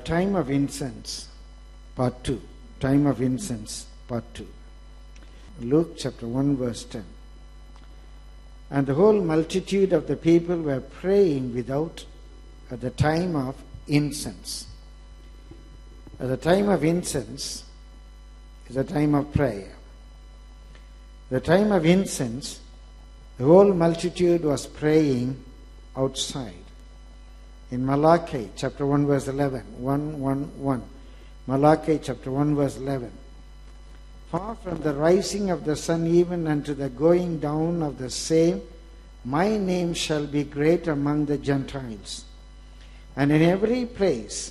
Time of Incense, Part 2. Time of Incense, Part 2. Luke chapter 1 verse 10. And the whole multitude of the people were praying without at the time of incense. At the time of incense is a time of prayer. The time of incense, the whole multitude was praying outside. In Malachi chapter 1 verse 11, 1. Malachi chapter 1 verse 11. Far from the rising of the sun even unto the going down of the same, my name shall be great among the Gentiles. And in every place,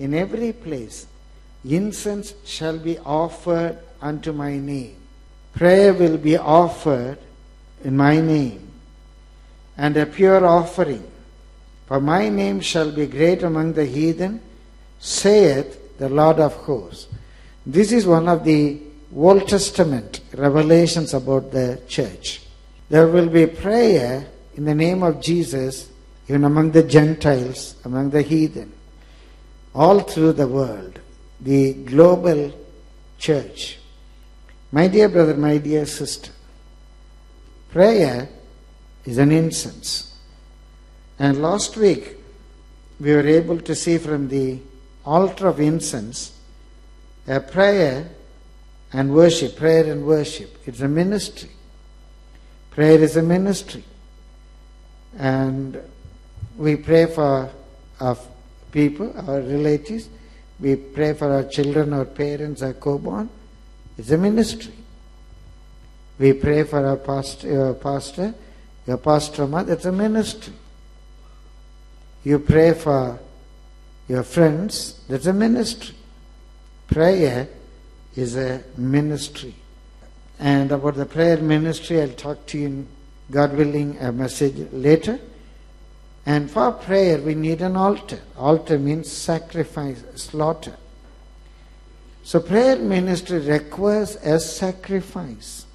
incense shall be offered unto my name. Prayer will be offered in my name, and a pure offering. For my name shall be great among the heathen, saith the Lord of hosts. This is one of the Old Testament revelations about the church. There will be prayer in the name of Jesus even among the Gentiles, among the heathen, all through the world, the global church. My dear brother, my dear sister, prayer is an incense. And last week we were able to see from the altar of incense a prayer and worship. Prayer and worship. It's a ministry. Prayer is a ministry. And we pray for our people, our relatives. We pray for our children, our parents, our co-born. It's a ministry. We pray for our pastor, your pastor, mother. It's a ministry. You pray for your friends. That's a ministry. Prayer is a ministry. And about the prayer ministry, I'll talk to you, God willing, a message later. And for prayer, we need an altar. Altar means sacrifice, slaughter. So prayer ministry requires a sacrifice.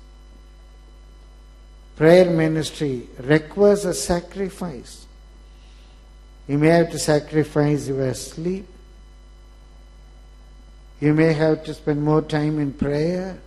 Prayer ministry requires a sacrifice. You may have to sacrifice your sleep. You may have to spend more time in prayer.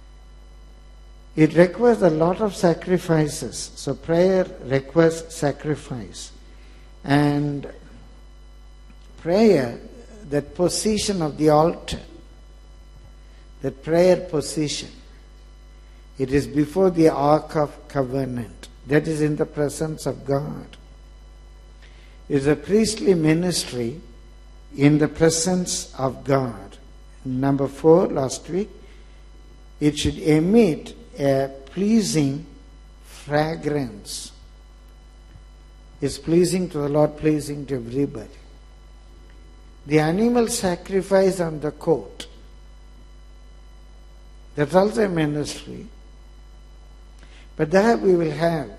It requires a lot of sacrifices. So prayer requires sacrifice. And prayer, that position of the altar, that prayer position, it is before the Ark of Covenant. That is in the presence of God. It is a priestly ministry in the presence of God. Number 4, last week, it should emit a pleasing fragrance. It's pleasing to the Lord, pleasing to everybody. The animal sacrifice on the court, that's also a ministry. But there we will have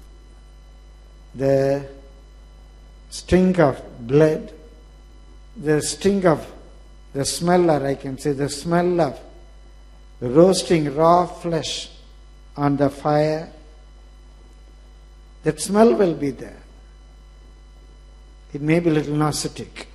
the stink of blood, the stink of the smell, or I can say the smell of roasting raw flesh on the fire. That smell will be there. It may be a little nauseatic.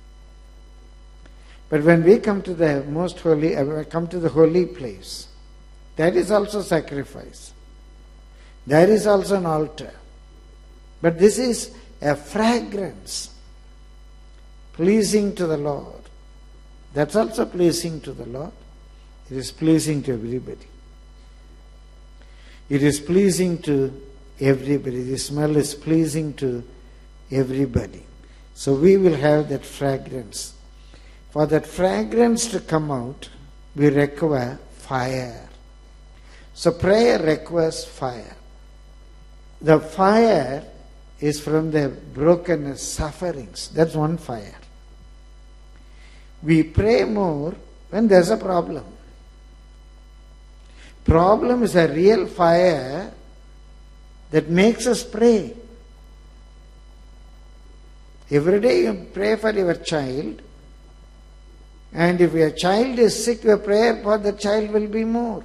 But when we come to the most holy, come to the holy place, that is also sacrifice. There is also an altar. But this is a fragrance pleasing to the Lord. That's also pleasing to the Lord. It is pleasing to everybody. It is pleasing to everybody. The smell is pleasing to everybody. So we will have that fragrance. For that fragrance to come out, we require fire. So prayer requires fire. The fire is from the brokenness, sufferings. That's one fire. We pray more when there's a problem. Problem is a real fire that makes us pray. Every day you pray for your child, and if your child is sick, your prayer for the child will be more.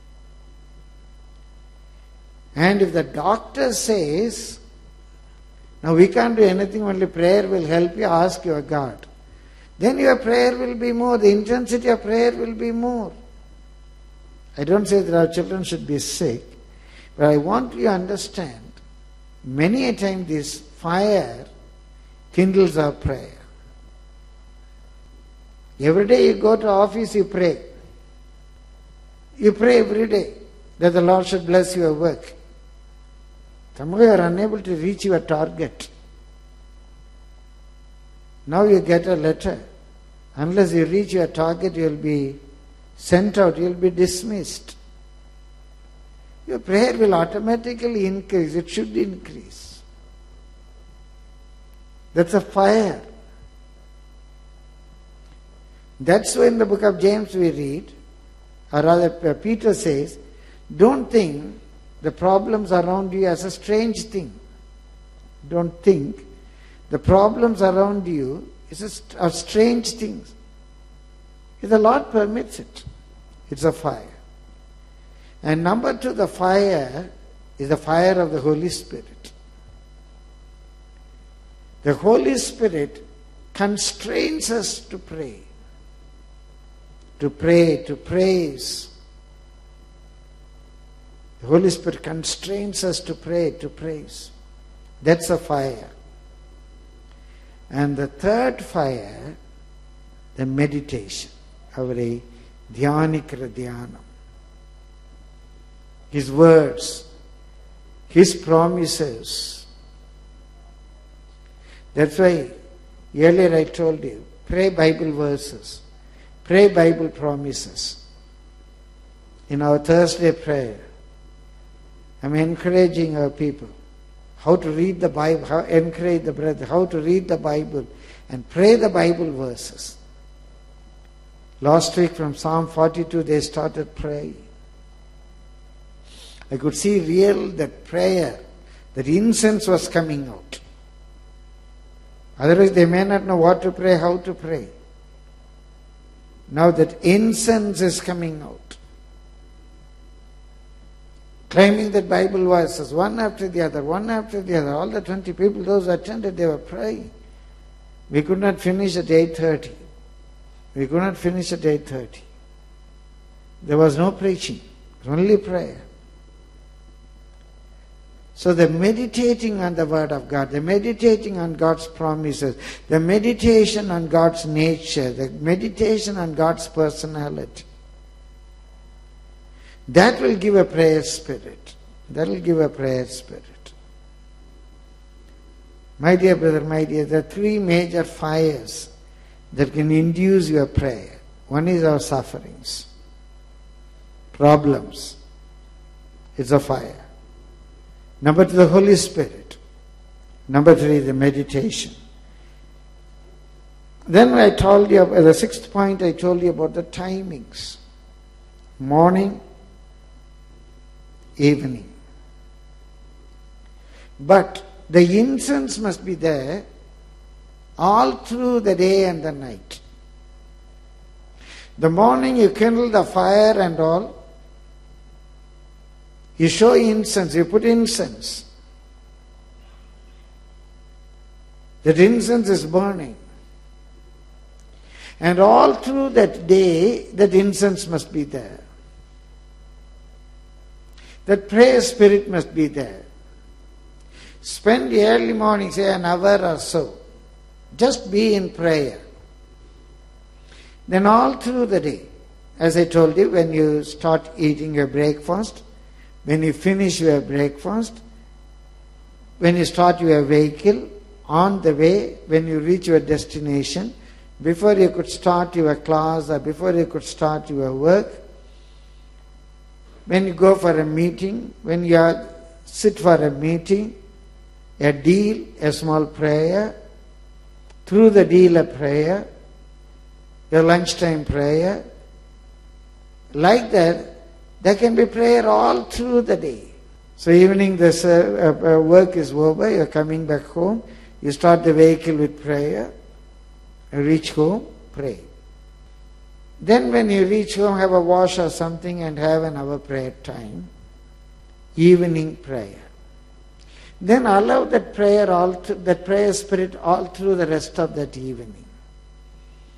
And if the doctor says, now we can't do anything, only prayer will help you, ask your God. then your prayer will be more. The intensity of prayer will be more. I don't say that our children should be sick, but I want you to understand, many a time this fire kindles our prayer. Every day you go to office, you pray. You pray every day that the Lord should bless your work. Somehow you are unable to reach your target. Now you get a letter. Unless you reach your target, you will be sent out, you will be dismissed. Your prayer will automatically increase. It should increase. That's a fire. That's why in the book of James we read, or rather Peter says, don't think the problems around you as a strange thing. Don't think the problems around you are strange things. If the Lord permits it, it's a fire. And number two, the fire is the fire of the Holy Spirit. The Holy Spirit constrains us to pray, to praise. The Holy Spirit constrains us to pray, to praise. That's a fire. And the third fire, the meditation. Avare dhyanikra dhyanam. His words, His promises. That's why earlier I told you, pray Bible verses, pray Bible promises. In our Thursday prayer, I'm encouraging our people how to read the Bible, encourage the brethren, how to read the Bible and pray the Bible verses. Last week from Psalm 42 they started praying. I could see that prayer, that incense was coming out. Otherwise they may not know what to pray, how to pray. Now that incense is coming out. Claiming that Bible verses, one after the other. All the 20 people, those who attended, they were praying. We could not finish at 8:30. There was no preaching. It was only prayer. So the meditating on the Word of God, the meditating on God's promises, the meditation on God's nature, the meditation on God's personality, that will give a prayer spirit. My dear brother, my dear, there are three major fires that can induce your prayer. One is our sufferings, problems. It's a fire. Number two, the Holy Spirit. Number three, the meditation. Then I told you, the sixth point, I told you about the timings. Morning, evening. But the incense must be there all through the day and the night. The morning you kindle the fire and all. You show incense, you put incense. That incense is burning. And all through that day, that incense must be there. That prayer spirit must be there. Spend the early morning, say an hour or so. Just be in prayer. Then all through the day, as I told you, when you start eating your breakfast, when you finish your breakfast, when you start your vehicle, on the way, when you reach your destination, before you could start your class or before you could start your work, when you go for a meeting, when you sit for a meeting, a deal, a small prayer, through the deal a prayer, your lunchtime prayer, like that, there can be prayer all through the day. So evening the work is over, you're coming back home, you start the vehicle with prayer, you reach home, pray. Then when you reach home, have a wash or something and have an hour prayer time, evening prayer. Then allow that prayer spirit all through the rest of that evening.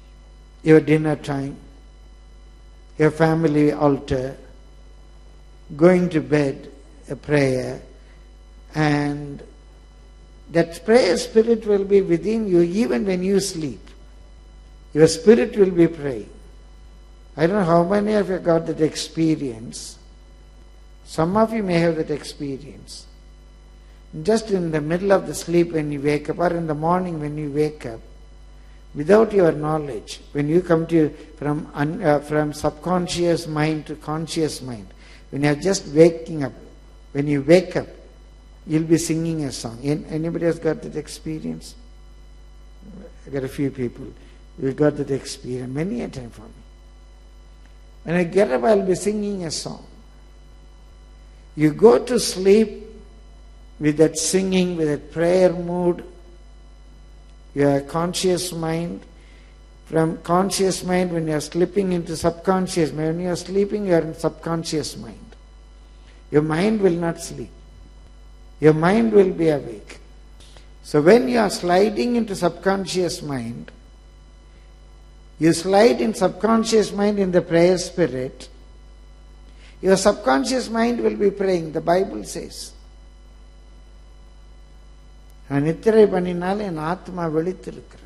your dinner time, your family altar, going to bed, a prayer, and that prayer spirit will be within you even when you sleep. Your spirit will be praying. I don't know how many of you got that experience. Some of you may have that experience. Just in the middle of the sleep when you wake up, or in the morning when you wake up, without your knowledge, when you come to from subconscious mind to conscious mind, when you are just waking up, when you wake up, you'll be singing a song. Anybody has got that experience? I got a few people. You got that experience many a time for me. When I get up, I'll be singing a song. You go to sleep with that singing, with that prayer mood. Your conscious mind. From conscious mind, when you are slipping into subconscious mind, when you are sleeping, you are in subconscious mind. Your mind will not sleep. Your mind will be awake. So when you are sliding into subconscious mind, you slide in subconscious mind in the prayer spirit, your subconscious mind will be praying. The Bible says, நித்திரை பண்ணினால் என் ஆத்மா விழித்திருக்கிறது.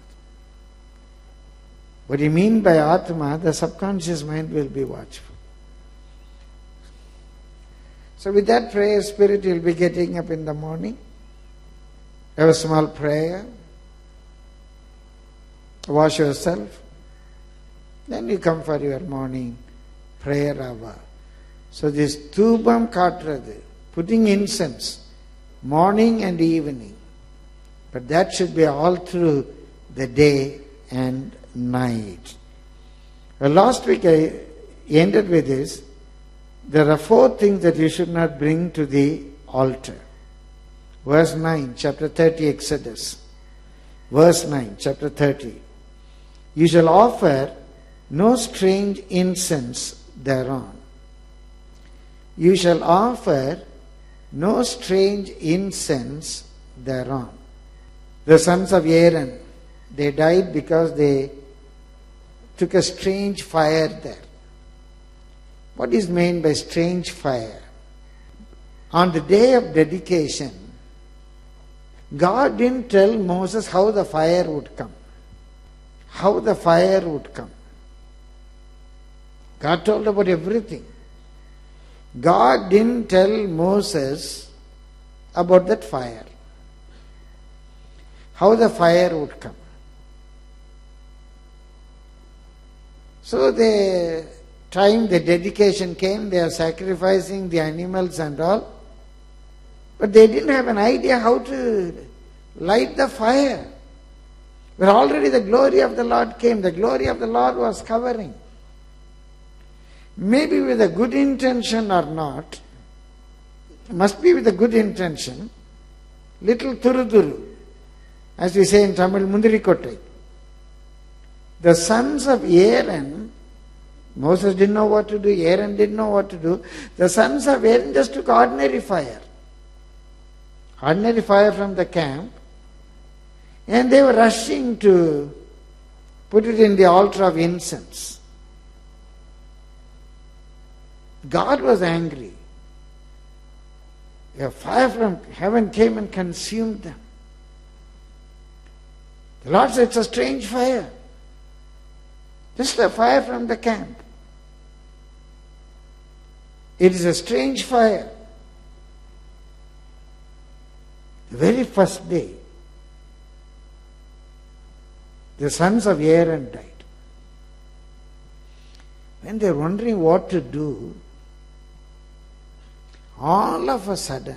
What do you mean by Atma? The subconscious mind will be watchful. So with that prayer spirit, you'll be getting up in the morning, have a small prayer, wash yourself, then you come for your morning prayer hour. So this Thubam Katrathu, putting incense, morning and evening, but that should be all through the day and night. Well, last week I ended with this. There are 4 things that you should not bring to the altar. Verse 9, chapter 30, Exodus. Verse 9, chapter 30. You shall offer no strange incense thereon. You shall offer no strange incense thereon. The sons of Aaron, they died because they took a strange fire there. What is meant by strange fire? On the day of dedication, God didn't tell Moses how the fire would come. How the fire would come. God told about everything. God didn't tell Moses about that fire. How the fire would come. So the time the dedication came, they are sacrificing the animals and all. But they didn't have an idea how to light the fire. But already the glory of the Lord came. The glory of the Lord was covering. Maybe with a good intention or not, must be with a good intention, little turuduru, as we say in Tamil, mundirikottai. The sons of Aaron, Moses didn't know what to do, Aaron didn't know what to do. The sons of Aaron just took ordinary fire. Ordinary fire from the camp. And they were rushing to put it in the altar of incense. God was angry. A fire from heaven came and consumed them. The Lord said, it's a strange fire. Just a fire from the camp. It is a strange fire. The very first day, the sons of Aaron died. When they were wondering what to do, all of a sudden,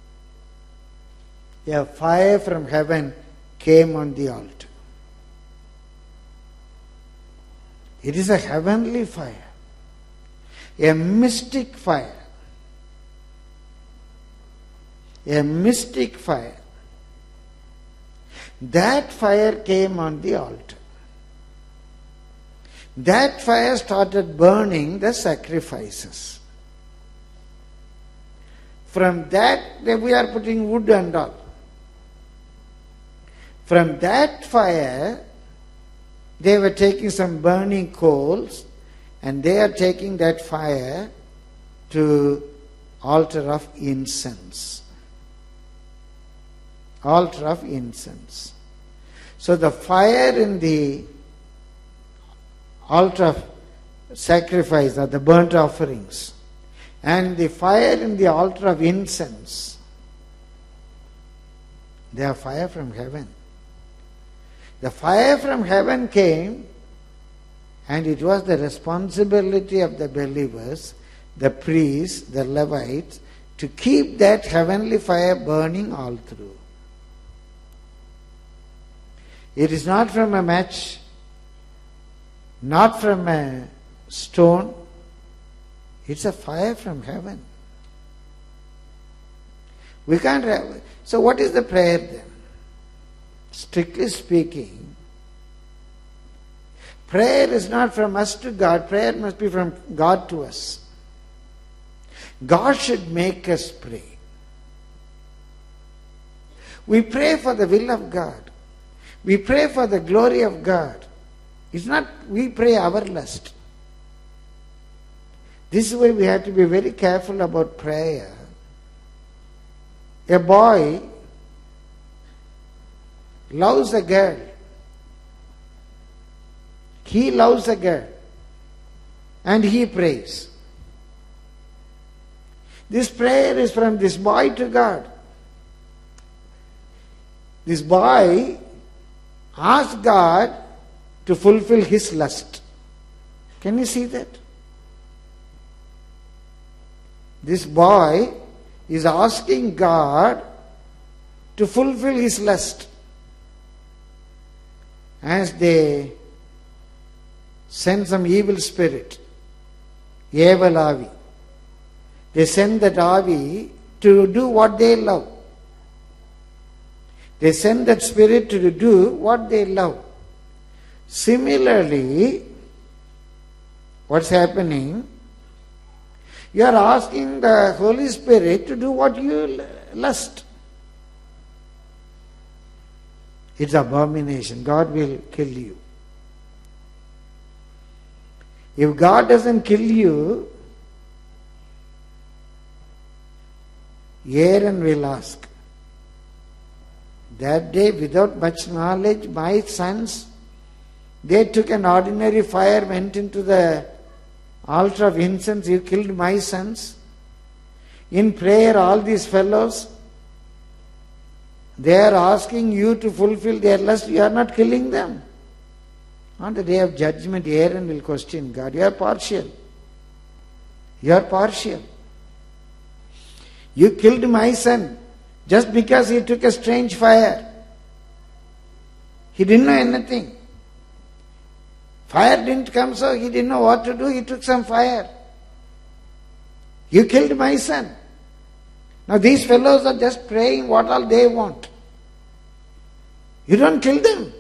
a fire from heaven came on the altar. It is a heavenly fire, a mystic fire. A mystic fire. That fire came on the altar. That fire started burning the sacrifices. From that, we are putting wood and all. From that fire, they were taking some burning coals and they are taking that fire to altar of incense. Altar of incense. So the fire in the altar of sacrifice or the burnt offerings and the fire in the altar of incense, they are fire from heaven. The fire from heaven came, and it was the responsibility of the believers, the priests, the Levites, to keep that heavenly fire burning all through. It is not from a match, not from a stone. It's a fire from heaven. We can't have. So what is the prayer then? Strictly speaking, prayer is not from us to God. Prayer must be from God to us. God should make us pray. We pray for the will of God. We pray for the glory of God. It's not we pray our lust. This is why we have to be very careful about prayer. A boy loves a girl. He loves a girl. And he prays. This prayer is from this boy to God. This boy asks God to fulfill his lust. Can you see that? This boy is asking God to fulfill his lust. As they send some evil spirit, evil avi. They send that avi to do what they love. They send that spirit to do what they love. Similarly, what's happening? You are asking the Holy Spirit to do what you lust. It's abomination. God will kill you. If God doesn't kill you, Aaron will ask. That day, without much knowledge, my sons, they took an ordinary fire, went into the altar of incense. You killed my sons. In prayer, all these fellows, they are asking you to fulfill their lust. You are not killing them. On the day of judgment, Aaron will question God. You are partial. You are partial. You killed my son just because he took a strange fire. He didn't know anything. Fire didn't come, so he didn't know what to do. He took some fire. You killed my son. Now these fellows are just praying what all they want. You don't kill them.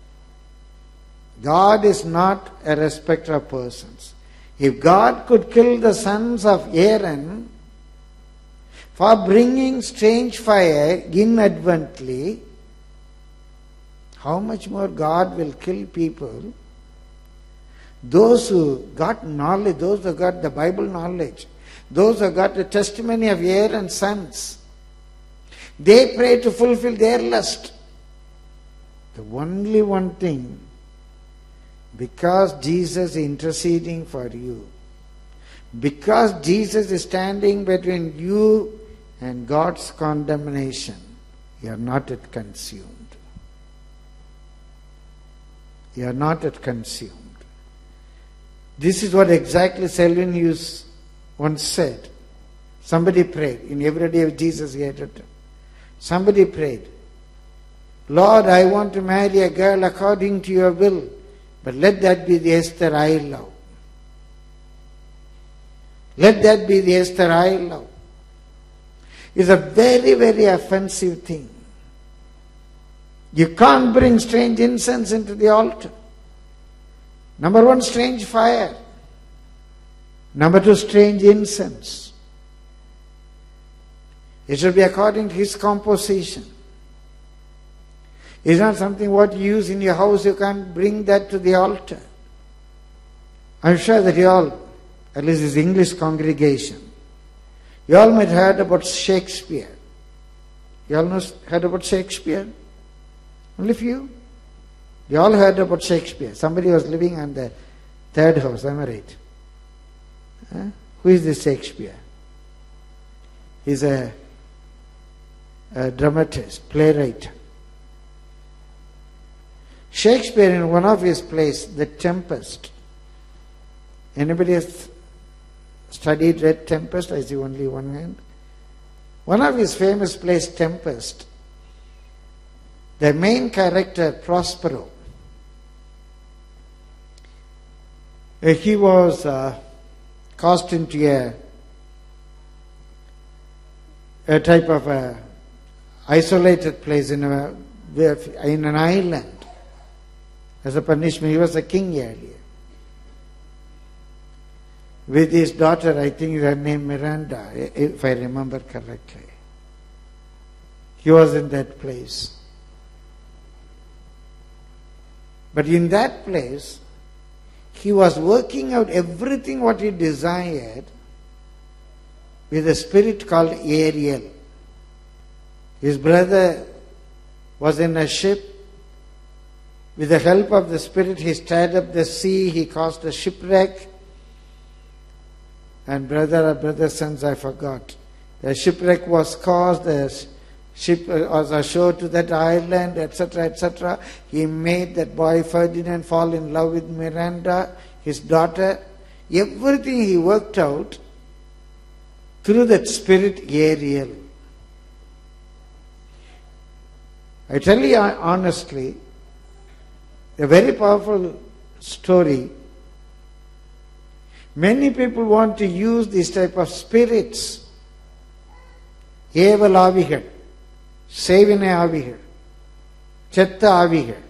God is not a respecter of persons. If God could kill the sons of Aaron for bringing strange fire inadvertently, how much more God will kill people? Those who got knowledge, those who got the Bible knowledge, those who got the testimony of Aaron's sons, they pray to fulfill their lust. The only one thing, because Jesus is interceding for you, because Jesus is standing between you and God's condemnation, you are not yet consumed. You are not yet consumed. This is what exactly Selwyn Hughes once said. Somebody prayed. In every day of Jesus he had it. Somebody prayed, Lord, I want to marry a girl according to your will, but let that be the Esther I love. Let that be the Esther I love. It's a very, very offensive thing. You can't bring strange incense into the altar. Number one, strange fire. Number two, strange incense. It should be according to his composition. It's not something what you use in your house. You can't bring that to the altar. I'm sure that you all, at least this English congregation, you all might have heard about Shakespeare. You all heard about Shakespeare? Only few? You all heard about Shakespeare. Somebody was living on the third house, am I right? Huh? Who is this Shakespeare? He's a dramatist, playwright. Shakespeare, in one of his plays, The Tempest. Anybody has studied, read Tempest? I see only one hand. One of his famous plays, Tempest, the main character, Prospero, he was cast into a type of a isolated place in an island as a punishment. He was a king earlier. With his daughter, I think her name Miranda, if I remember correctly. He was in that place. But in that place, he was working out everything what he desired with a spirit called Ariel. His brother was in a ship. With the help of the spirit, he stirred up the sea, he caused a shipwreck. And brother sons, I forgot. The shipwreck was caused, the ship was ashore to that island, etc., etc. He made that boy Ferdinand fall in love with Miranda, his daughter. Everything he worked out through that spirit Ariel. I tell you honestly, a very powerful story. Many people want to use this type of spirits. Eval avigal, Sevine avigal, Chetta avigal,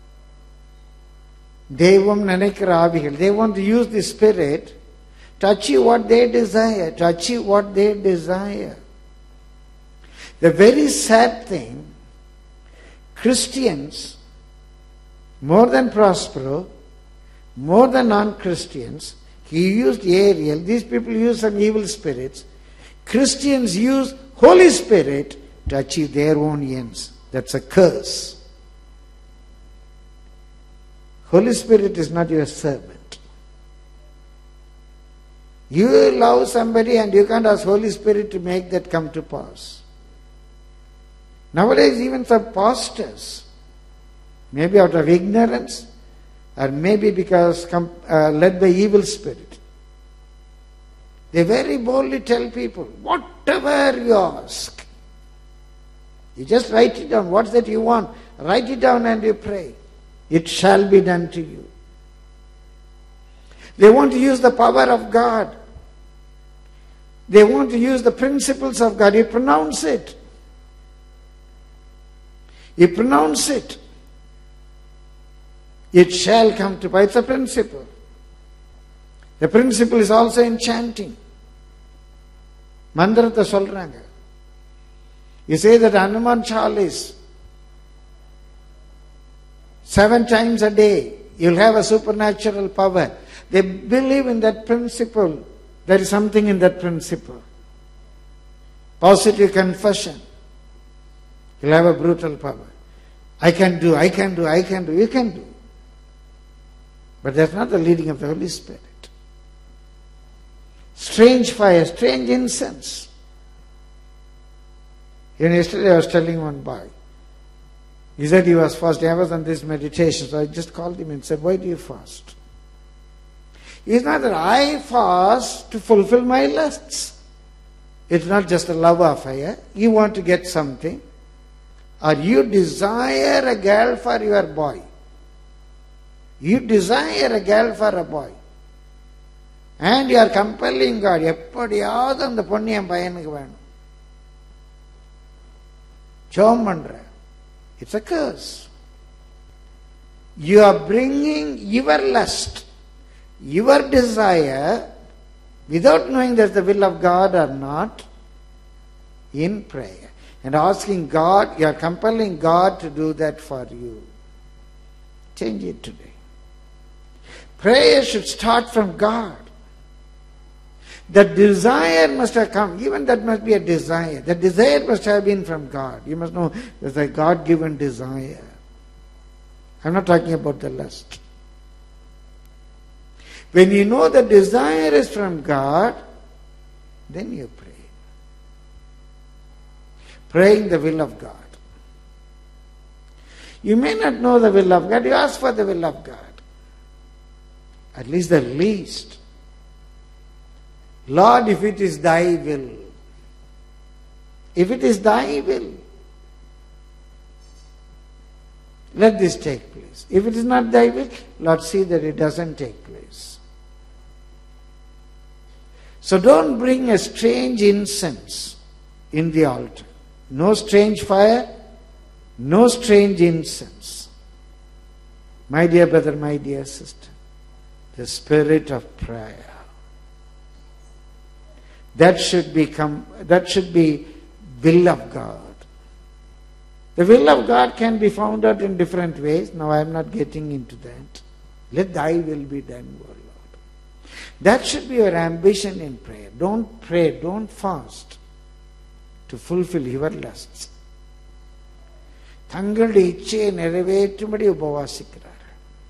Devam Nanekara avigal. They want to use this spirit to achieve what they desire, The very sad thing, Christians, more than Prospero, more than non-Christians, he used Ariel. These people use some evil spirits. Christians use Holy Spirit to achieve their own ends. That's a curse. Holy Spirit is not your servant. You love somebody and you can't ask Holy Spirit to make that come to pass. Nowadays even some pastors, maybe out of ignorance, or maybe because led by evil spirit, they very boldly tell people, whatever you ask, you just write it down. What's that you want? Write it down and you pray. It shall be done to you. They want to use the power of God. They want to use the principles of God. You pronounce it. You pronounce it. It shall come to pass. It's a principle. The principle is also in chanting. Mandrata solranga. You say that Hanuman Chalis 7 times a day, you'll have a supernatural power. They believe in that principle. There is something in that principle. Positive confession. You'll have a brutal power. I can do, you can do. But that's not the leading of the Holy Spirit. Strange fire, strange incense. Even yesterday I was telling one boy. He said he was fasting. I was on this meditation, so I just called him and said, why do you fast? It's not that I fast to fulfill my lusts. It's not just a love affair. You want to get something. Or you desire a girl for your boy. You desire a girl for a boy. And you are compelling God. எப்படியாவது அந்த பொண்ணு என் பையனுக்கு வேணும். ஜெபம் பண்ற. It's a curse. You are bringing your lust, your desire, without knowing that's the will of God or not, in prayer. And asking God, you are compelling God to do that for you. Change it today. Prayer should start from God. The desire must have come. Even that must be a desire. The desire must have been from God. You must know there's a God-given desire. I'm not talking about the lust. When you know the desire is from God, then you pray. Praying the will of God. You may not know the will of God. You ask for the will of God. At least the least. Lord, if it is thy will. If it is thy will, let this take place. If it is not thy will, Lord, see that it doesn't take place. So don't bring a strange incense in the altar. No strange fire, no strange incense. My dear brother, my dear sister, the spirit of prayer. That should be will of God. The will of God can be found out in different ways. Now I am not getting into that. Let thy will be done, O Lord. That should be your ambition in prayer. Don't pray, don't fast to fulfill your lusts. തങ്ങളുടെ ഇച്ഛയെ നിറവേറ്റുമ്പടി ഉപവാസിக்கிறார்.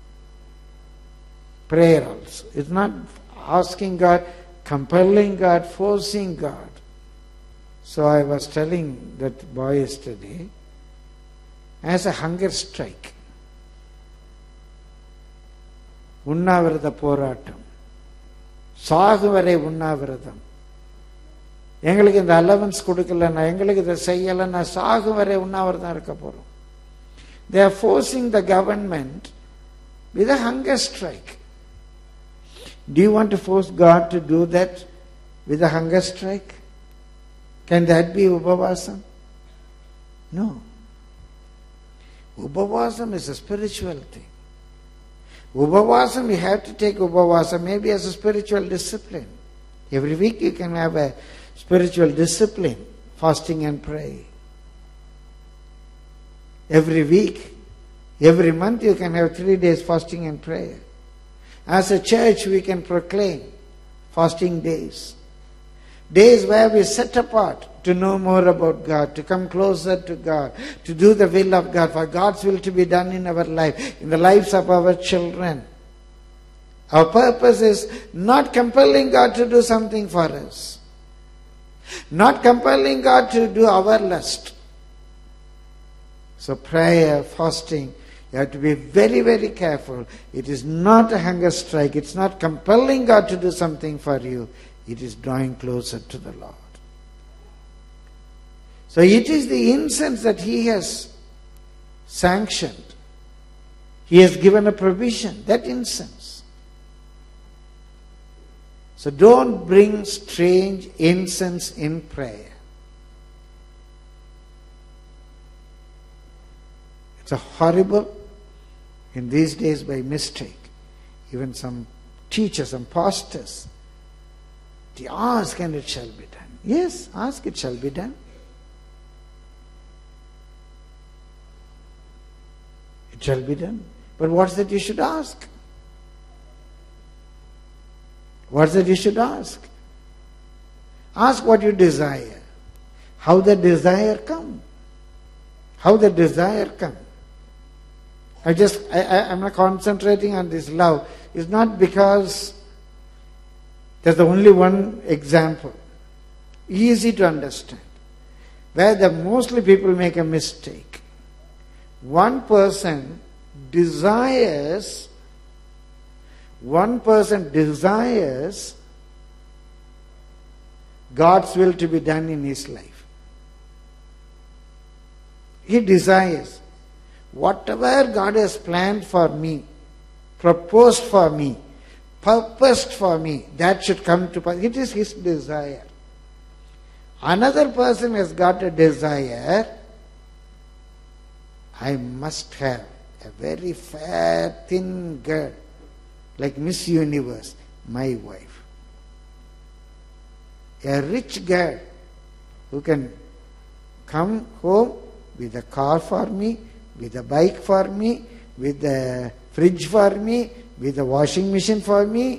Prayer also. It's not asking God, compelling God, forcing God. So I was telling that boy yesterday, as a hunger strike, உண்ணாவிரத போராட்டம், சாகுவரை உண்ணாவிரதம். எங்களுக்கு இந்த allowance கொடுக்கலன்னா, எங்களுக்கு இதை செய்யலைன்னா சாகுவரை உண்ணாவிரதம் இருக்க போறோம். They are forcing the government with a hunger strike. Do you want to force God to do that with a hunger strike? Can that be Upavasam? No. Upavasam is a spiritual thing. Upavasam, you have to take Upavasam maybe as a spiritual discipline. Every week you can have a spiritual discipline, fasting and praying. Every week, every month you can have 3 days fasting and prayer. As a church we can proclaim fasting days. Days where we set apart to know more about God, to come closer to God, to do the will of God, for God's will to be done in our life, in the lives of our children. Our purpose is not compelling God to do something for us. Not compelling God to do our lust. So prayer, fasting, you have to be very, very careful. It is not a hunger strike. It's not compelling God to do something for you. It is drawing closer to the Lord. So it is the incense that He has sanctioned. He has given a provision, that incense. So don't bring strange incense in prayer. It's a horrible, in these days by mistake, even some teachers, some pastors, they ask and it shall be done. Yes, ask, it shall be done. It shall be done. But what's that you should ask? What's that you should ask? Ask what you desire. How the desire come. How the desire come. I'm not concentrating on this love. It's not because there's only one example. Easy to understand. Where mostly people make a mistake. One person desires God's will to be done in his life. He desires whatever God has planned for me, proposed for me, purposed for me, that should come to pass. It is his desire. Another person has got a desire, I must have a very fair, thin girl, like Miss Universe, my wife. A rich girl who can come home with a car for me, with a bike for me, with a fridge for me, with a washing machine for me.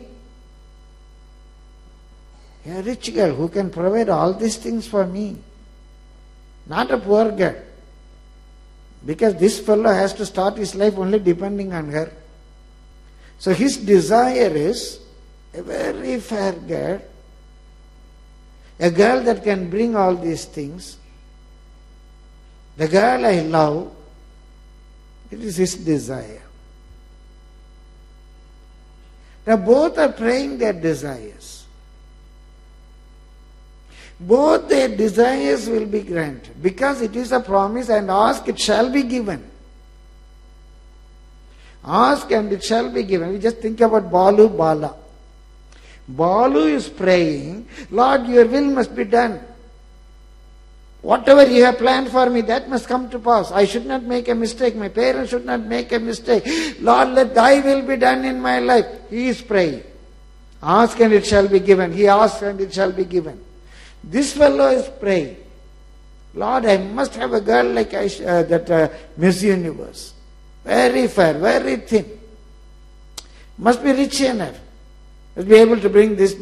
A rich girl who can provide all these things for me. Not a poor girl. Because this fellow has to start his life only depending on her. So his desire is a very fair girl, a girl that can bring all these things. The girl I love, it is his desire. Now both are praying their desires. Both their desires will be granted because it is a promise, and ask, it shall be given. Ask and it shall be given. We just think about Balu, Bala. Balu is praying, Lord, your will must be done. Whatever you have planned for me, that must come to pass. I should not make a mistake. My parents should not make a mistake. Lord, let thy will be done in my life. He is praying. Ask and it shall be given. He asks and it shall be given. This fellow is praying, Lord, I must have a girl like that Miss Universe. Very fair, very thin. Must be rich enough. Must be able to bring this.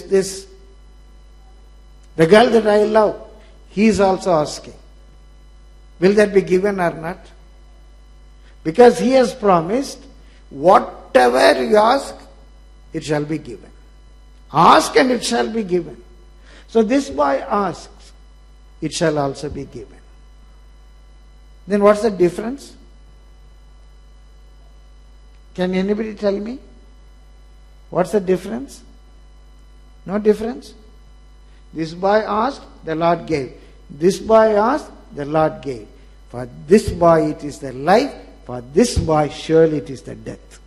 The girl that I love. He is also asking, will that be given or not? Because he has promised, whatever you ask, it shall be given. Ask and it shall be given. So this boy asks, it shall also be given. Then what's the difference? Can anybody tell me? What's the difference? No difference? This boy asked, the Lord gave. This boy asked, the Lord gave. For this boy it is the life, for this boy surely it is the death.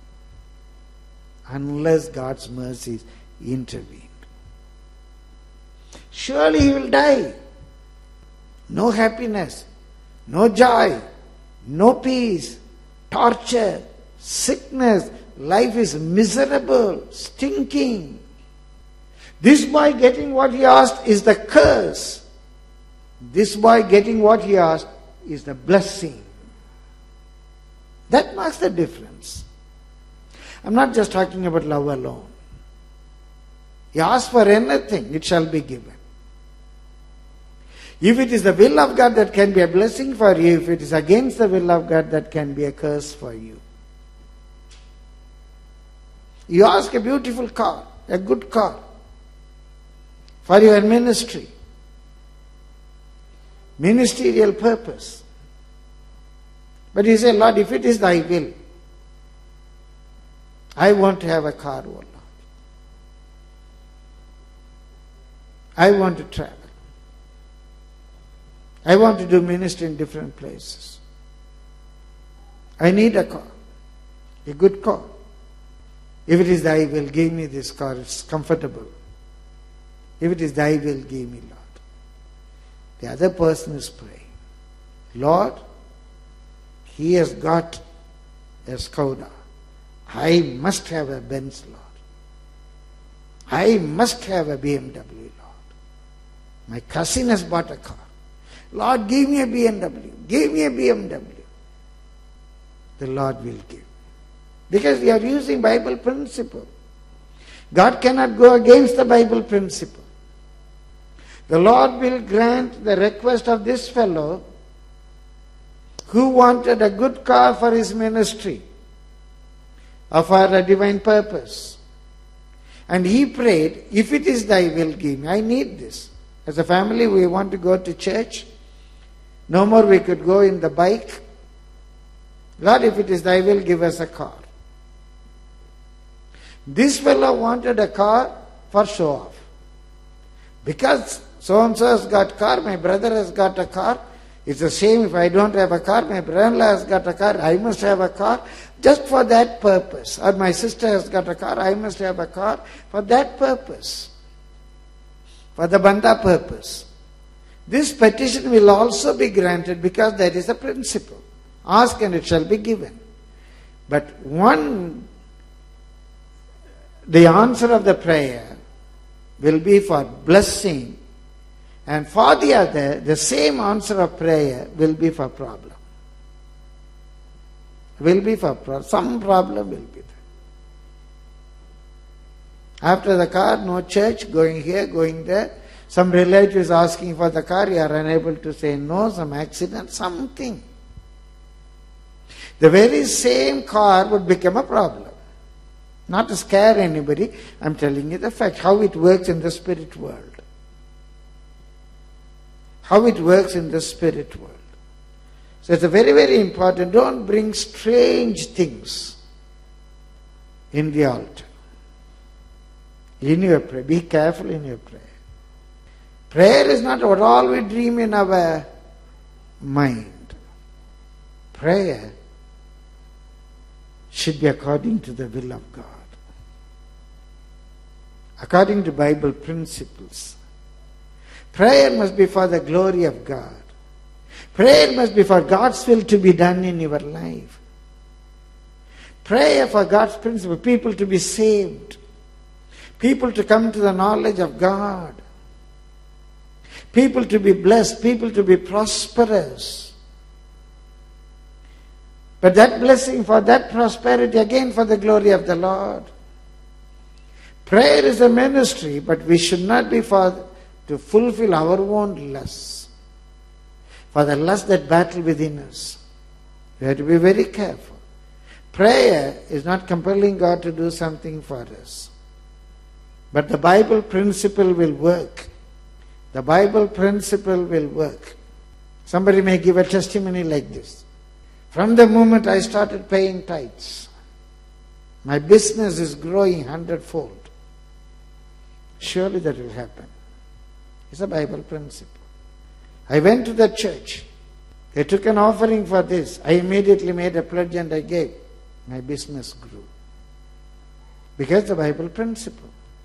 Unless God's mercies intervene. Surely he will die. No happiness, no joy, no peace, torture, sickness. Life is miserable, stinking. This boy getting what he asked is the curse. This boy getting what he asked is the blessing. That marks the difference. I'm not just talking about love alone. You ask for anything, it shall be given. If it is the will of God, that can be a blessing for you. If it is against the will of God, that can be a curse for you. You ask a beautiful car, a good car, for your ministry, ministerial purpose. But you say, Lord, if it is thy will, I want to have a car, oh Lord. I want to travel. I want to do ministry in different places. I need a car, a good car. If it is thy will, give me this car, it's comfortable. If it is thy will, give me, Lord. The other person is praying, Lord, he has got a Skoda. I must have a Benz, Lord. I must have a BMW, Lord. My cousin has bought a car. Lord, give me a BMW. Give me a BMW. The Lord will give. Because we are using Bible principle. God cannot go against the Bible principle. The Lord will grant the request of this fellow who wanted a good car for his ministry or for a divine purpose. And he prayed, if it is thy will, give me. I need this. As a family, we want to go to church. No more we could go in the bike. Lord, if it is thy will, give us a car. This fellow wanted a car for show off. Because so-and-so has got a car, my brother has got a car. It's a shame if I don't have a car. My brother-in-law has got a car, I must have a car. Just for that purpose. Or my sister has got a car, I must have a car. For that purpose. For the banda purpose. This petition will also be granted because that is a principle. Ask and it shall be given. But the answer of the prayer will be for blessing And for the other, the same answer of prayer will be for problem. Will be for problem. Some problem will be there. After the car, no church, going here, going there. Some relatives asking for the car, you are unable to say no, some accident, something. The very same car would become a problem. Not to scare anybody, I'm telling you the fact, how it works in the spirit world. How it works in the spirit world. So it's a very, very important. Don't bring strange things in the altar. In your prayer. Be careful in your prayer. Prayer is not what all we dream in our mind. Prayer should be according to the will of God. According to Bible principles. Prayer must be for the glory of God. Prayer must be for God's will to be done in your life. Prayer for God's principle, people to be saved. People to come to the knowledge of God. People to be blessed. People to be prosperous. But that blessing, for that prosperity, again for the glory of the Lord. Prayer is a ministry, but we should not be to fulfill our own lusts. For the lust that battle within us. We have to be very careful. Prayer is not compelling God to do something for us. But the Bible principle will work. The Bible principle will work. Somebody may give a testimony like this. From the moment I started paying tithes, my business is growing 100-fold. Surely that will happen. It's a Bible principle. I went to the church. They took an offering for this. I immediately made a pledge and I gave. My business grew. Because the Bible principle.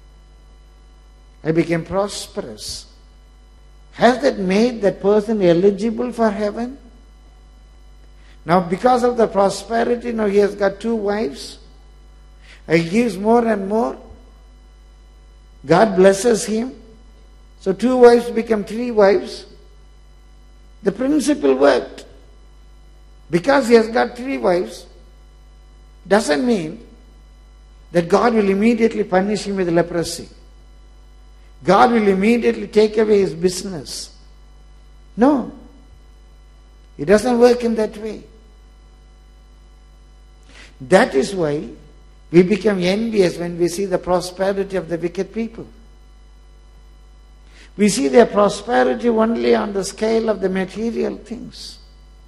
I became prosperous. Has that made that person eligible for heaven? Now because of the prosperity, now he has got 2 wives. He gives more and more. God blesses him. So 2 wives become 3 wives. The principle worked. Because he has got 3 wives, doesn't mean that God will immediately punish him with leprosy. God will immediately take away his business. No. It doesn't work in that way. That is why we become envious when we see the prosperity of the wicked people. We see their prosperity only on the scale of the material things.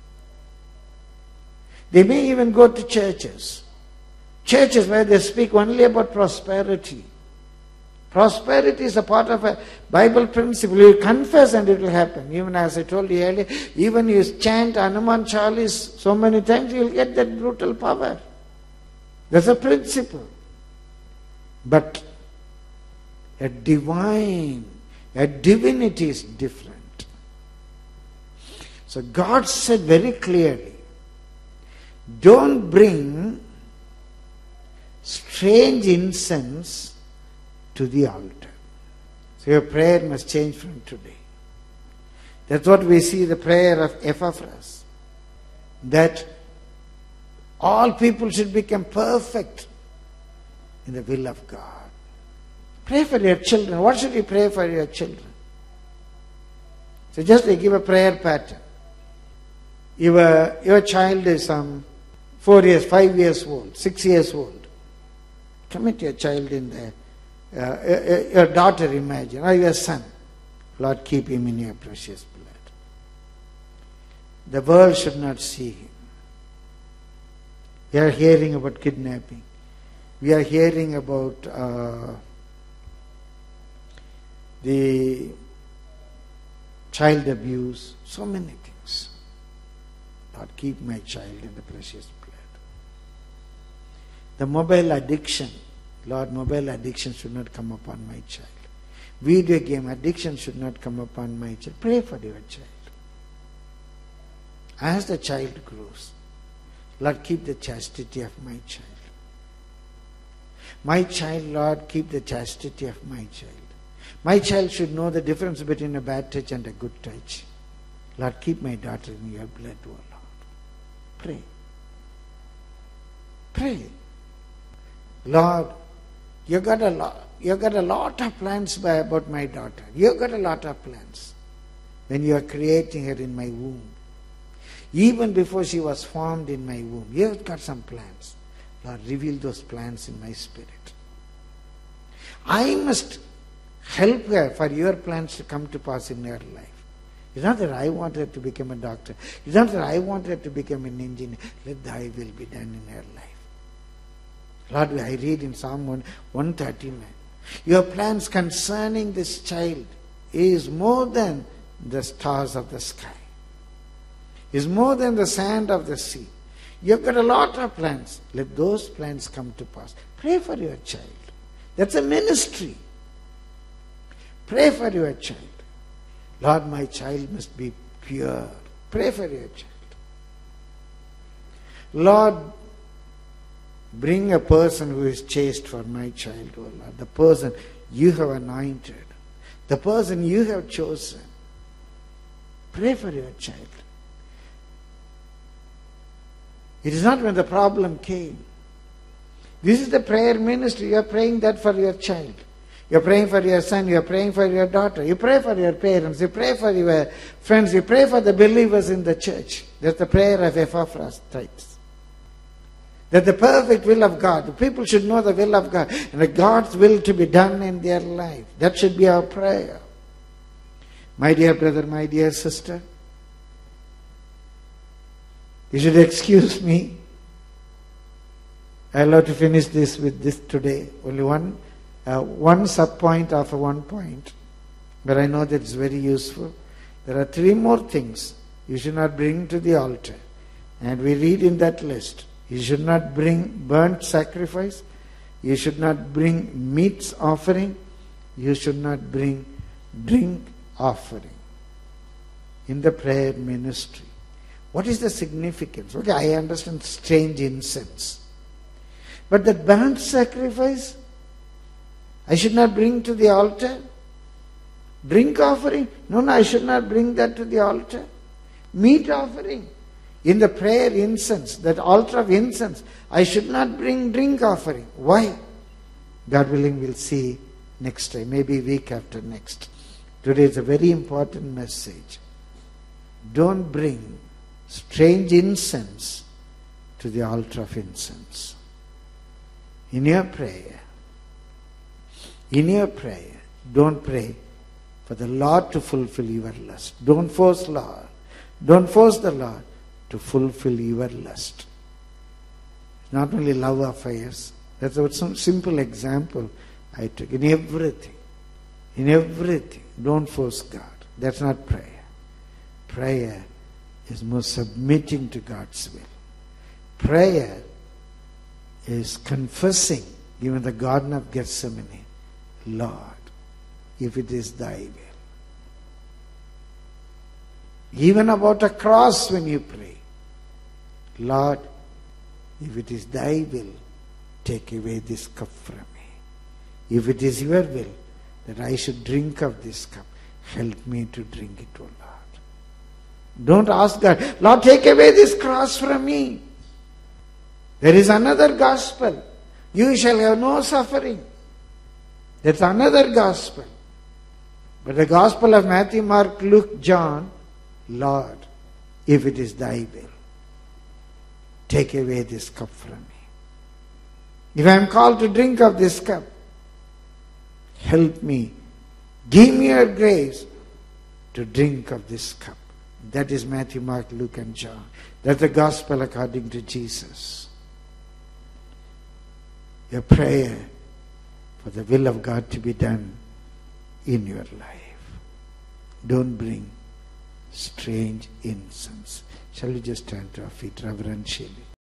They may even go to churches. Churches where they speak only about prosperity. Prosperity is a part of a Bible principle. You confess and it will happen. Even as I told you earlier, even you chant Hanuman Chalis so many times, you will get that brutal power. That's a principle. But a divinity is different. So God said very clearly, don't bring strange incense to the altar. So your prayer must change from today. That's what we see the prayer of Epaphras. That all people should become perfect in the will of God. Pray for your children. What should you pray for your children? So just give a prayer pattern. Your child is some 4 years, 5 years old, 6 years old. Commit your child in there. Your daughter, imagine, or your son. Lord, keep him in your precious blood. The world should not see him. We are hearing about kidnapping. We are hearing about the child abuse. So many things. Lord, keep my child in the precious blood. The mobile addiction. Lord, mobile addiction should not come upon my child. Video game addiction should not come upon my child. Pray for your child. As the child grows, Lord, keep the chastity of my child. My child, Lord, keep the chastity of my child. My child should know the difference between a bad touch and a good touch. Lord, keep my daughter in your blood, O Lord. Pray. Pray. Lord, you got a lot of plans about my daughter. You got a lot of plans. When you are creating her in my womb, even before she was formed in my womb, you have got some plans. Lord, reveal those plans in my spirit. I must help her for your plans to come to pass in her life. It's not that I want her to become a doctor. It's not that I want her to become an engineer. Let thy will be done in her life. Lord, I read in Psalm 139. Your plans concerning this child is more than the stars of the sky. Is more than the sand of the sea. You've got a lot of plans. Let those plans come to pass. Pray for your child. That's a ministry. Pray for your child. Lord, my child must be pure. Pray for your child. Lord, bring a person who is chaste for my child, O Lord. The person you have anointed. The person you have chosen. Pray for your child. It is not when the problem came. This is the prayer ministry. You are praying that for your child. You are praying for your son. You are praying for your daughter. You pray for your parents. You pray for your friends. You pray for the believers in the church. That's the prayer of Epaphroditus. That the perfect will of God. The people should know the will of God. And that God's will to be done in their life. That should be our prayer. My dear brother, my dear sister, you should excuse me. I'll have to finish this with this today. Only one sub-point of one point. But I know that it's very useful. There are 3 more things you should not bring to the altar. And we read in that list. You should not bring burnt sacrifice. You should not bring meats offering. You should not bring drink offering. In the prayer ministry. What is the significance? Okay, I understand strange incense. But that burnt sacrifice, I should not bring to the altar. Drink offering? No, I should not bring that to the altar. Meat offering. In the prayer incense, that altar of incense, I should not bring drink offering. Why? God willing, we'll see next time, maybe week after next. Today is a very important message. Don't bring strange incense to the altar of incense. In your prayer, don't pray for the Lord to fulfill your lust. Don't force the Lord to fulfill your lust. Not only love affairs. That's some simple example I took. In everything, don't force God. That's not prayer. Prayer is more submitting to God's will. Prayer is confessing, even in the Garden of Gethsemane, Lord, if it is thy will. Even about a cross when you pray, Lord, if it is thy will, take away this cup from me. If it is your will that I should drink of this cup, help me to drink it, O Lord. Don't ask God, Lord, take away this cross from me. There is another gospel. You shall have no suffering. That's another gospel. But the gospel of Matthew, Mark, Luke, John, Lord, if it is thy will, take away this cup from me. If I am called to drink of this cup, help me. Give me your grace to drink of this cup. That is Matthew, Mark, Luke, and John. That's the gospel according to Jesus. Your prayer for the will of God to be done in your life. Don't bring strange incense. Shall we just turn to our feet reverentially?